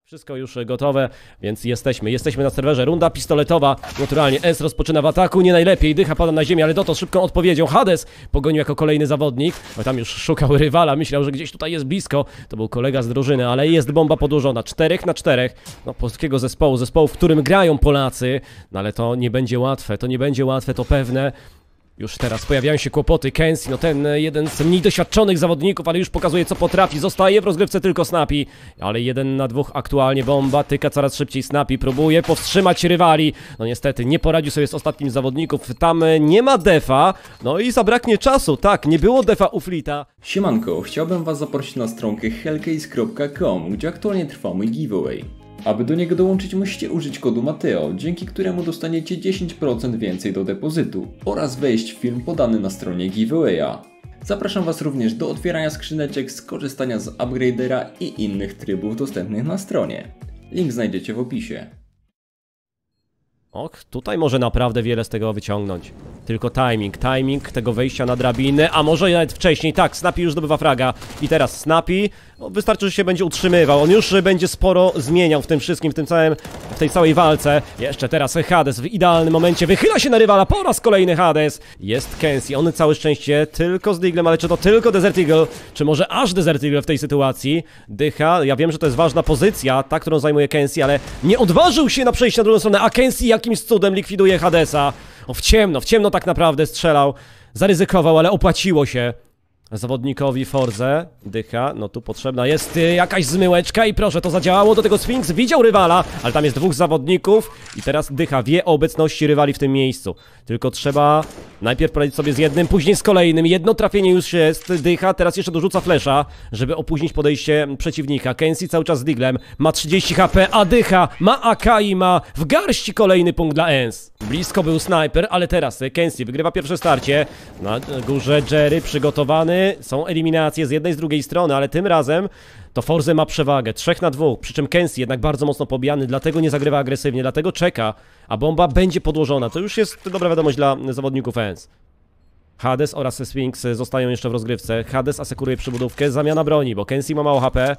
Wszystko już gotowe, więc jesteśmy na serwerze. Runda pistoletowa, naturalnie S rozpoczyna w ataku, nie najlepiej, Dycha pada na ziemię, ale Doto z szybką odpowiedzią. Hades pogonił jako kolejny zawodnik, bo tam już szukał rywala, myślał, że gdzieś tutaj jest blisko. To był kolega z drużyny, ale jest bomba podłożona, 4 na 4. No, polskiego zespołu, w którym grają Polacy, no ale to nie będzie łatwe, to pewne. Już teraz pojawiają się kłopoty. Kenzie, no ten jeden z mniej doświadczonych zawodników, ale już pokazuje, co potrafi. Zostaje w rozgrywce tylko Snappy, ale 1 na 2 aktualnie bomba. Tyka coraz szybciej Snappy, próbuje powstrzymać rywali. No niestety nie poradził sobie z ostatnim z zawodników. Tam nie ma defa, no i zabraknie czasu. Tak, nie było defa u Flita. Siemanko, chciałbym was zaprosić na stronkę hellcase.com, gdzie aktualnie trwa mój giveaway. Aby do niego dołączyć, musicie użyć kodu Mateo, dzięki któremu dostaniecie 10% więcej do depozytu oraz wejść w film podany na stronie giveawaya. Zapraszam was również do otwierania skrzyneczek, skorzystania z upgradera i innych trybów dostępnych na stronie. Link znajdziecie w opisie. Och, tutaj może naprawdę wiele z tego wyciągnąć. Tylko timing tego wejścia na drabinę, a może nawet wcześniej. Tak, Snappy już zdobywa fraga. I teraz Snappy, no, wystarczy, że się będzie utrzymywał. On już będzie sporo zmieniał w tym wszystkim, w tej całej walce. Jeszcze teraz Hades w idealnym momencie wychyla się na rywala. Po raz kolejny Hades. Jest Kenzie, on całe szczęście tylko z Diglem, ale czy to tylko Desert Eagle? Czy może aż Desert Eagle w tej sytuacji? Dycha, ja wiem, że to jest ważna pozycja, ta, którą zajmuje Kenzie, ale nie odważył się na przejście na drugą stronę, a Kenzie jakimś cudem likwiduje Hadesa. O, w ciemno tak naprawdę strzelał. Zaryzykował, ale opłaciło się zawodnikowi Forze. Dycha, no tu potrzebna jest jakaś zmyłeczka i proszę, to zadziałało. Do tego Sphinx widział rywala, ale tam jest 2 zawodników i teraz Dycha wie o obecności rywali w tym miejscu. Tylko trzeba najpierw poradzić sobie z jednym, później z kolejnym. Jedno trafienie już jest. Dycha teraz jeszcze dorzuca flesza, żeby opóźnić podejście przeciwnika. Kenzie cały czas z Diglem, ma 30 HP, a Dycha ma AK i ma w garści kolejny punkt dla ENS. Blisko był snajper, ale teraz Kenzie wygrywa pierwsze starcie. Na górze Jerry przygotowany. Są eliminacje z jednej, z drugiej strony, ale tym razem to Forze ma przewagę, 3 na 2, przy czym Kenzie jednak bardzo mocno pobijany, dlatego nie zagrywa agresywnie, dlatego czeka, a bomba będzie podłożona. To już jest dobra wiadomość dla zawodników ENS. Hades oraz Sphinx zostają jeszcze w rozgrywce. Hades asekuruje przybudówkę, zamiana broni, bo Kenzie ma mało HP.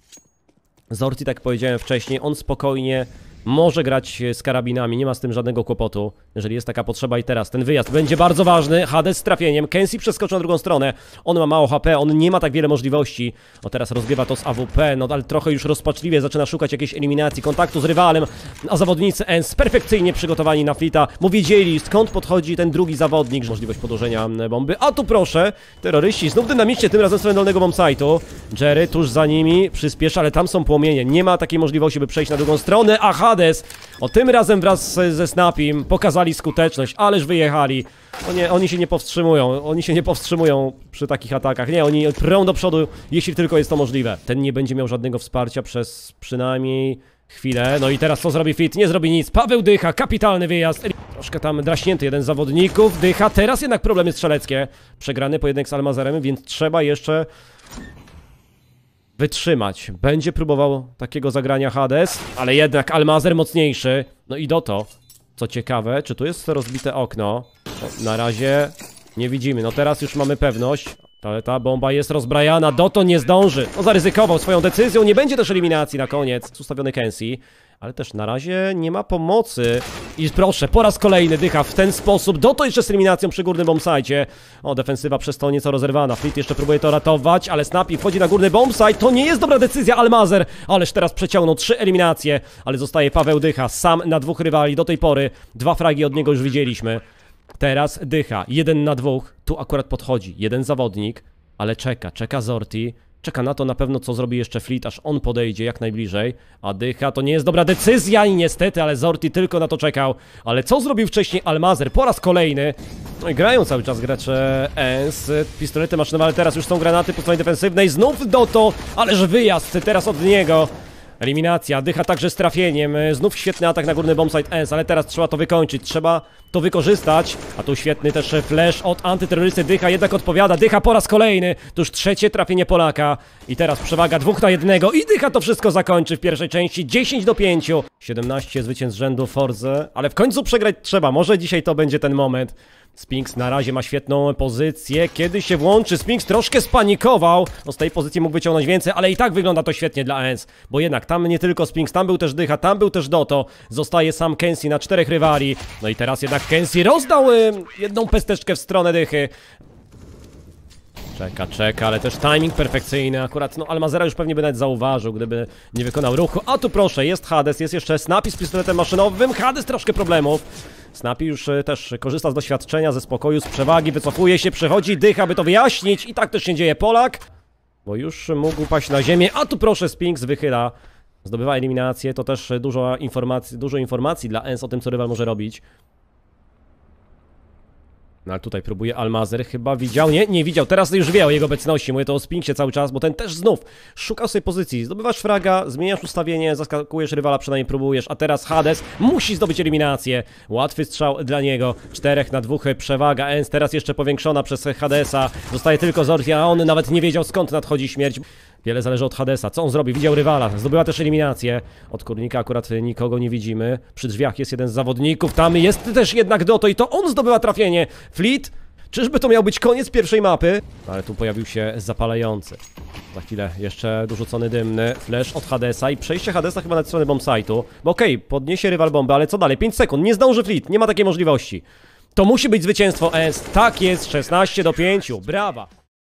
Zorti, tak jak powiedziałem wcześniej, on spokojnie może grać z karabinami, nie ma z tym żadnego kłopotu, jeżeli jest taka potrzeba. I teraz ten wyjazd będzie bardzo ważny. Hades z trafieniem, Kenzie przeskoczył na drugą stronę. On ma mało HP, on nie ma tak wiele możliwości. O, teraz rozgrywa to z AWP, no ale trochę już rozpaczliwie zaczyna szukać jakiejś eliminacji, kontaktu z rywalem. A zawodnicy ENS perfekcyjnie przygotowani na Flita, bo wiedzieli, skąd podchodzi ten drugi zawodnik. Możliwość podłożenia bomby, a tu proszę, terroryści znów dynamicznie, tym razem z stronę dolnego bombsite'u. Jerry tuż za nimi przyspiesza, ale tam są płomienie, nie ma takiej możliwości, by przejść na drugą stronę. A Hades, o tym razem wraz ze Snappym pokazali skuteczność, ależ wyjechali. No nie, oni się nie powstrzymują przy takich atakach, nie, oni prą do przodu, jeśli tylko jest to możliwe. Ten nie będzie miał żadnego wsparcia przez przynajmniej chwilę. No i teraz co zrobi Fit? Nie zrobi nic. Paweł Dycha, kapitalny wyjazd. Troszkę tam draśnięty jeden z zawodników. Dycha, teraz jednak problemy strzeleckie. Przegrany pojedynek z Almazerem, więc trzeba jeszcze wytrzymać. Będzie próbował takiego zagrania Hades, ale jednak Almazer mocniejszy. No i Doto. Co ciekawe, czy tu jest rozbite okno? No, na razie nie widzimy. No teraz już mamy pewność. Ale ta bomba jest rozbrajana. Doto nie zdąży. No zaryzykował swoją decyzją. Nie będzie też eliminacji na koniec. Ustawiony Kenzie. Ale też na razie nie ma pomocy. I proszę, po raz kolejny Dycha w ten sposób. Doto jeszcze z eliminacją przy górnym bombsite. O, defensywa przez to nieco rozerwana. Flit jeszcze próbuje to ratować, ale Snappy wchodzi na górny bombsite. To nie jest dobra decyzja, Almazer. Ależ teraz przeciągnął 3 eliminacje. Ale zostaje Paweł Dycha sam na 2 rywali. Do tej pory 2 fragi od niego już widzieliśmy. Teraz Dycha, 1 na 2. Tu akurat podchodzi jeden zawodnik, ale czeka Zorti. Czeka na to na pewno, co zrobi jeszcze Flit, aż on podejdzie jak najbliżej. A Dycha, to nie jest dobra decyzja i niestety, ale Zorti tylko na to czekał. Ale co zrobił wcześniej Almazer? Po raz kolejny. No i grają cały czas gracze ENS. Pistolety maszynowe, ale teraz już są granaty po stronie defensywnej. Znów Doto, ależ wyjazd teraz od niego. Eliminacja, Dycha także z trafieniem. Znów świetny atak na górny bombsite ENS, ale teraz trzeba to wykończyć, trzeba to wykorzystać. A tu świetny też flash od antyterrorysty. Dycha jednak odpowiada. Dycha po raz kolejny. To już 3 trafienie Polaka. I teraz przewaga 2 na 1. I Dycha to wszystko zakończy w pierwszej części. 10-5. 17 zwycięstw z rzędu Forze. Ale w końcu przegrać trzeba. Może dzisiaj to będzie ten moment. Spinks na razie ma świetną pozycję. Kiedy się włączy, Spinks troszkę spanikował. No z tej pozycji mógł wyciągnąć więcej, ale i tak wygląda to świetnie dla ENCE. Bo jednak tam nie tylko Spinks, tam był też Dycha, tam był też Doto. Zostaje sam Kenzie na 4 rywali. No i teraz jednak Kenzie rozdał jedną pesteczkę w stronę Dychy. Czeka, ale też timing perfekcyjny. Akurat, no Almazera już pewnie by nawet zauważył, gdyby nie wykonał ruchu. A tu proszę, jest Hades, jest jeszcze Snappy z pistoletem maszynowym. Hades troszkę problemów. Snappy już też korzysta z doświadczenia, ze spokoju, z przewagi, wycofuje się, przechodzi Dycha, by to wyjaśnić. I tak też się dzieje. Polak, bo już mógł paść na ziemię. A tu proszę, Spinks wychyla. Zdobywa eliminację, to też dużo informacji dla ENCE o tym, co rywal może robić. No ale tutaj próbuje Almazer, chyba widział, nie widział, teraz już wie o jego obecności, mówię to o Spinksie cały czas, bo ten też znów szukał sobie pozycji, zdobywasz fraga, zmieniasz ustawienie, zaskakujesz rywala, przynajmniej próbujesz, a teraz Hades musi zdobyć eliminację, łatwy strzał dla niego, 4 na 2 przewaga, ENCE teraz jeszcze powiększona przez Hadesa, zostaje tylko Zorti, a on nawet nie wiedział skąd nadchodzi śmierć. Wiele zależy od Hadesa. Co on zrobi? Widział rywala. Zdobyła też eliminację. Od Kurnika akurat nikogo nie widzimy. Przy drzwiach jest jeden z zawodników. Tam jest też jednak Doto i to on zdobywa trafienie. Fleet? Czyżby to miał być koniec pierwszej mapy? Ale tu pojawił się zapalający. Za chwilę jeszcze dorzucony dymny. Flash od Hadesa i przejście Hadesa chyba na stronę bombsite'u. Bo okej, podniesie rywal bombę, ale co dalej? 5 sekund. Nie zdąży Fleet. Nie ma takiej możliwości. To musi być zwycięstwo ENCE. Tak jest. 16-5. Brawa.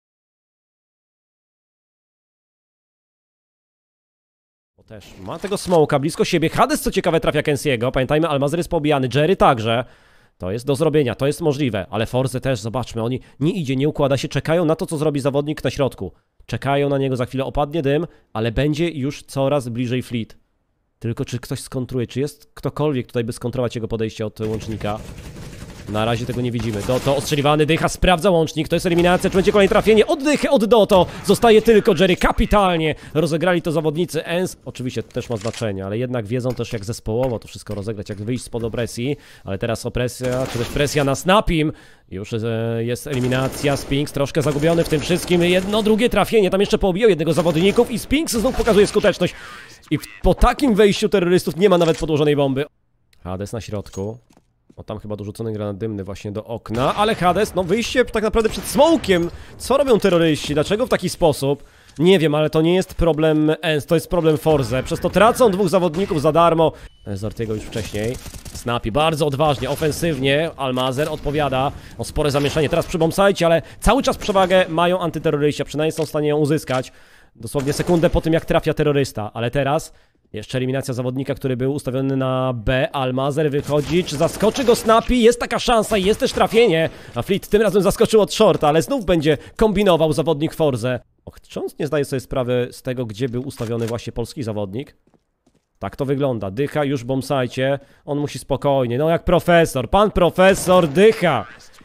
Też ma tego smoka blisko siebie. Hades co ciekawe trafia Kenziego. Pamiętajmy, Almazer jest pobijany, Jerry także. To jest do zrobienia, to jest możliwe. Ale Forze też, zobaczmy, oni nie idzie, nie układa się, czekają na to, co zrobi zawodnik na środku. Czekają na niego, za chwilę opadnie dym, ale będzie już coraz bliżej Fleet. Tylko czy ktoś skontruje, czy jest ktokolwiek tutaj, by skontrować jego podejście od łącznika? Na razie tego nie widzimy. Doto ostrzeliwany, Dycha sprawdza łącznik, to jest eliminacja, czy będzie kolejne trafienie od Dychy, od Doto. Zostaje tylko Jerry, kapitalnie rozegrali to zawodnicy ENCE. Oczywiście to też ma znaczenie, ale jednak wiedzą też jak zespołowo to wszystko rozegrać, jak wyjść spod opresji. Ale teraz opresja, czy też presja na Snappym. Już jest eliminacja, Spinks troszkę zagubiony w tym wszystkim. Jedno, drugie trafienie, tam jeszcze poobijał jednego z zawodników i Spinks znów pokazuje skuteczność. I po takim wejściu terrorystów nie ma nawet podłożonej bomby. Hades na środku. O, tam chyba dorzucony granat dymny właśnie do okna, ale Hades, no wyjście tak naprawdę przed smokiem. Co robią terroryści? Dlaczego w taki sposób? Nie wiem, ale to nie jest problem ENCE, to jest problem Forze. Przez to tracą 2 zawodników za darmo. Zortiego już wcześniej. Snappy bardzo odważnie, ofensywnie. Almazer odpowiada. O, spore zamieszanie teraz przy bombsite, ale cały czas przewagę mają antyterroryści, a przynajmniej są w stanie ją uzyskać. Dosłownie sekundę po tym, jak trafia terrorysta, ale teraz jeszcze eliminacja zawodnika, który był ustawiony na B. Almazer wychodzi, czy zaskoczy go Snappy? Jest taka szansa i jest też trafienie. A Fleet tym razem zaskoczył od shorta, ale znów będzie kombinował zawodnik Forze. Czy on nie zdaje sobie sprawy z tego, gdzie był ustawiony właśnie polski zawodnik? Tak to wygląda. Dycha już w bombsite. On musi spokojnie. No jak profesor. Pan profesor Dycha.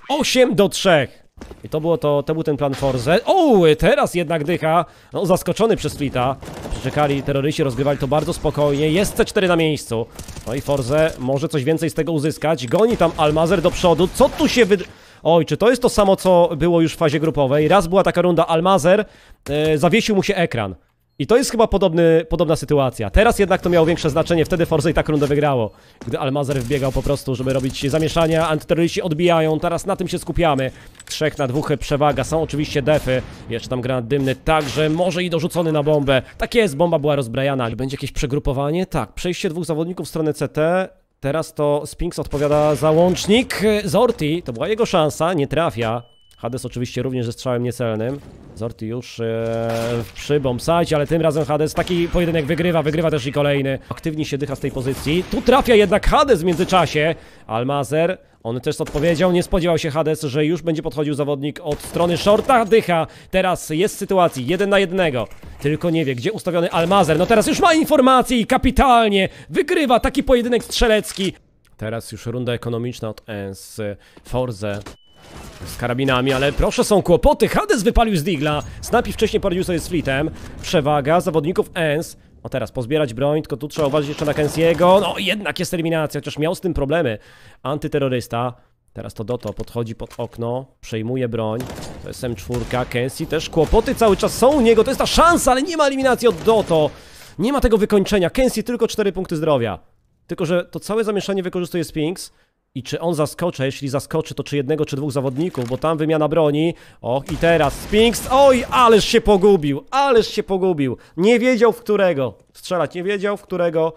8-3. I to był ten plan Forze. O, teraz jednak Dycha. No, zaskoczony przez Fleeta. Przeczekali terroryści, rozgrywali to bardzo spokojnie. Jest C4 na miejscu. No i Forze może coś więcej z tego uzyskać. Goni tam Almazer do przodu. Co tu się Oj, czy to jest to samo, co było już w fazie grupowej? Raz była taka runda, Almazer zawiesił mu się ekran. I to jest chyba podobna sytuacja. Teraz jednak to miało większe znaczenie, wtedy Forze i tak rundę wygrało. Gdy Almazer wbiegał po prostu, żeby robić zamieszania, antyterroryści odbijają, teraz na tym się skupiamy. 3 na 2 przewaga, są oczywiście defy. Jeszcze tam granat dymny, także może i dorzucony na bombę. Tak jest, bomba była rozbrajana. Będzie jakieś przegrupowanie? Tak, przejście 2 zawodników w stronę CT. Teraz to Spinks odpowiada za łącznik. Zorti, to była jego szansa, nie trafia. Hades oczywiście również ze strzałem niecelnym. Zorti już przy bombsite, ale tym razem Hades taki pojedynek wygrywa też i kolejny. Aktywnie się Dycha z tej pozycji. Tu trafia jednak Hades w międzyczasie. Almazer, on też odpowiedział, nie spodziewał się Hades, że już będzie podchodził zawodnik od strony shorta. Dycha, teraz jest w sytuacji 1 na 1. Tylko nie wie, gdzie ustawiony Almazer. No teraz już ma informacje i kapitalnie wygrywa taki pojedynek strzelecki. Teraz już runda ekonomiczna od ENCE, Forze z karabinami, ale proszę, są kłopoty. Hades wypalił z Digla. Snappy wcześniej poradził sobie z Fleetem. Przewaga zawodników ENCE. O, teraz pozbierać broń, tylko tu trzeba uważać jeszcze na Kenziego. No jednak jest eliminacja, chociaż miał z tym problemy antyterrorysta. Teraz to Doto podchodzi pod okno, przejmuje broń. To jest M4, Kenzie też kłopoty cały czas są u niego. To jest ta szansa, ale nie ma eliminacji od Doto. Nie ma tego wykończenia. Kenzie tylko 4 punkty zdrowia. Tylko że to całe zamieszanie wykorzystuje Spinks. I czy on zaskoczy, a jeśli zaskoczy, to czy jednego, czy dwóch zawodników, bo tam wymiana broni. Och, i teraz Spinks, oj, ależ się pogubił. Nie wiedział w którego strzelać, nie wiedział w którego,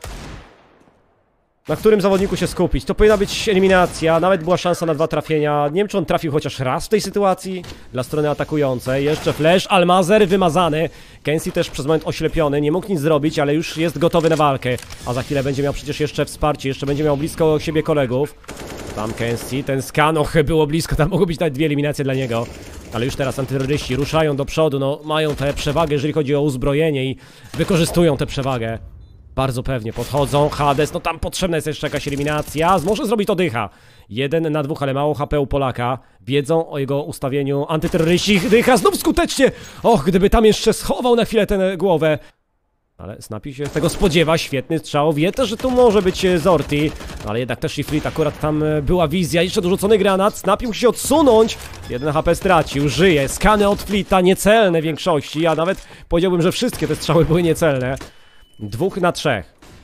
na którym zawodniku się skupić. To powinna być eliminacja, nawet była szansa na 2 trafienia. Nie wiem, czy on trafił chociaż raz w tej sytuacji dla strony atakującej. Jeszcze flash, Almazer wymazany. Kenzie też przez moment oślepiony, nie mógł nic zrobić, ale już jest gotowy na walkę. A za chwilę będzie miał przecież jeszcze wsparcie, jeszcze będzie miał blisko siebie kolegów. Tam Kenzie, ten skan, och, było blisko, tam mogły być nawet 2 eliminacje dla niego. Ale już teraz antyterroryści ruszają do przodu, no mają tę przewagę, jeżeli chodzi o uzbrojenie i wykorzystują tę przewagę. Bardzo pewnie podchodzą, Hades, no tam potrzebna jest jeszcze jakaś eliminacja, może zrobić to Dycha. 1 na 2, ale mało HP u Polaka. Wiedzą o jego ustawieniu antyterroryści, Dycha znów skutecznie. Och, gdyby tam jeszcze schował na chwilę tę głowę. Ale Snappy się tego spodziewa, świetny strzał, wie też, że tu może być Zorti. Ale jednak też i Fleet, akurat tam była wizja, jeszcze dorzucony granat, Snappy musi się odsunąć. 1 HP stracił, żyje, skany od Fleeta, niecelne w większości, a nawet powiedziałbym, że wszystkie te strzały były niecelne. 2 na 3.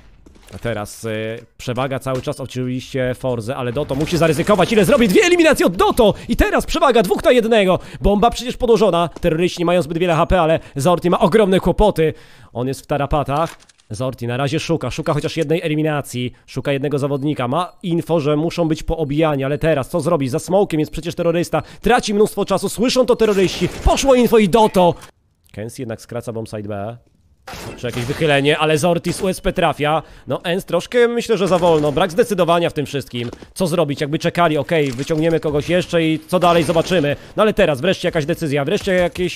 A teraz przewaga cały czas oczywiście Forze, ale Dotto musi zaryzykować. Ile zrobi? 2 eliminacje od Dotto! I teraz przewaga 2 na 1. Bomba przecież podłożona. Terroryści nie mają zbyt wiele HP, ale Zorti ma ogromne kłopoty. On jest w tarapatach. Zorti na razie szuka chociaż jednej eliminacji. Szuka jednego zawodnika. Ma info, że muszą być poobijani, ale teraz co zrobi? Za smokiem jest przecież terrorysta. Traci mnóstwo czasu, słyszą to terroryści. Poszło info i Dotto! Kenzie jednak skraca bombsite B. Czy jakieś wychylenie, ale Zorti z USP trafia. No Ens troszkę myślę, że za wolno. Brak zdecydowania w tym wszystkim. Co zrobić? Jakby czekali, okej, wyciągniemy kogoś jeszcze i co dalej zobaczymy. No ale teraz wreszcie jakaś decyzja, wreszcie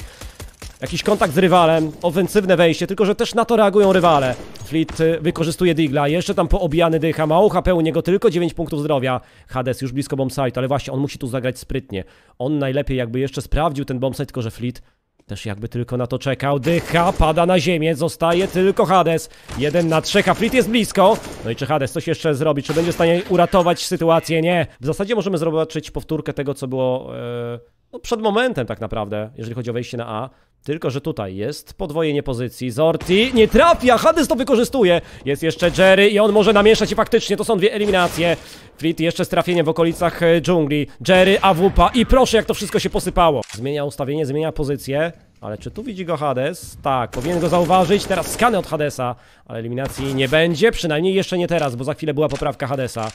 jakiś kontakt z rywalem. Ofensywne wejście, tylko że też na to reagują rywale. Fleet wykorzystuje Digla, jeszcze tam poobijany Dycha. Mało HP u niego, tylko 9 punktów zdrowia. Hades już blisko bombsite, ale właśnie on musi tu zagrać sprytnie. On najlepiej jakby jeszcze sprawdził ten bombsite, tylko że Fleet też jakby tylko na to czekał. Dycha pada na ziemię, zostaje tylko Hades. 1 na 3, a Fleet jest blisko. No i czy Hades coś jeszcze zrobi? Czy będzie w stanie uratować sytuację? Nie. W zasadzie możemy zobaczyć powtórkę tego, co było no przed momentem tak naprawdę, jeżeli chodzi o wejście na A. Tylko że tutaj jest podwojenie pozycji. Zorti nie trafia, Hades to wykorzystuje. Jest jeszcze Jerry i on może namieszać i faktycznie to są 2 eliminacje. Fleet jeszcze z trafieniem w okolicach dżungli. Jerry, AWP i proszę jak to wszystko się posypało. Zmienia ustawienie, zmienia pozycję. Ale czy tu widzi go Hades? Tak, powinien go zauważyć. Teraz skany od Hadesa. Ale eliminacji nie będzie, przynajmniej jeszcze nie teraz, bo za chwilę była poprawka Hadesa.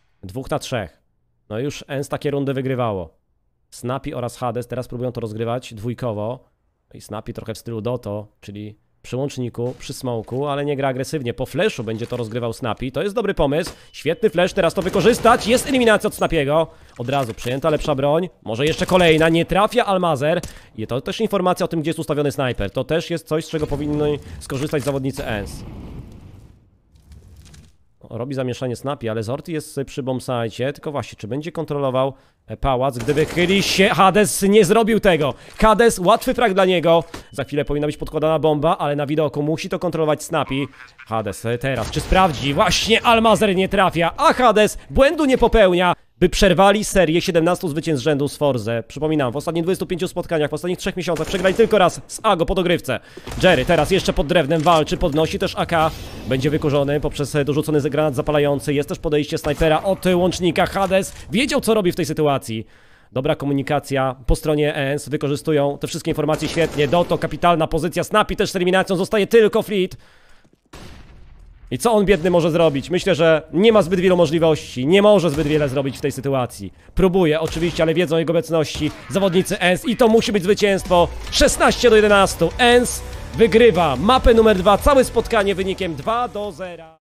2 na 3. No już Ens takie rundy wygrywało. Snappy oraz Hades teraz próbują to rozgrywać dwójkowo. I Snappy trochę w stylu Dotto, czyli przy łączniku, przy smoku, ale nie gra agresywnie. Po flashu będzie to rozgrywał Snappy. To jest dobry pomysł. Świetny flash, teraz to wykorzystać. Jest eliminacja od Snappiego. Od razu przyjęta lepsza broń. Może jeszcze kolejna. Nie trafia Almazer. I to też informacja o tym, gdzie jest ustawiony snajper. To też jest coś, z czego powinni skorzystać zawodnicy ENS. Robi zamieszanie Snappy, ale Zorti jest przy bombsite. Tylko właśnie, czy będzie kontrolował pałac? Gdyby chyli się, Hades nie zrobił tego. Hades, łatwy frag dla niego. Za chwilę powinna być podkładana bomba, ale na widoku musi to kontrolować Snappy. Hades teraz, czy sprawdzi? Właśnie Almazer nie trafia, a Hades błędu nie popełnia. By przerwali serię 17 zwycięstw z rzędu z Forze. Przypominam, w ostatnich 25 spotkaniach, w ostatnich 3 miesiącach przegrali tylko raz z Ago po dogrywce. Jerry teraz jeszcze pod drewnem walczy, podnosi też AK. Będzie wykurzony poprzez dorzucony granat zapalający. Jest też podejście snajpera od łącznika. Hades wiedział, co robi w tej sytuacji. Dobra komunikacja po stronie ENS, wykorzystują te wszystkie informacje świetnie. Dotto, kapitalna pozycja, Snappy też z eliminacją, zostaje tylko Fleet. I co on biedny może zrobić? Myślę, że nie ma zbyt wielu możliwości, nie może zbyt wiele zrobić w tej sytuacji. Próbuje oczywiście, ale wiedzą o jego obecności zawodnicy ENS i to musi być zwycięstwo. 16-11, ENS wygrywa mapę numer 2, całe spotkanie wynikiem 2-0.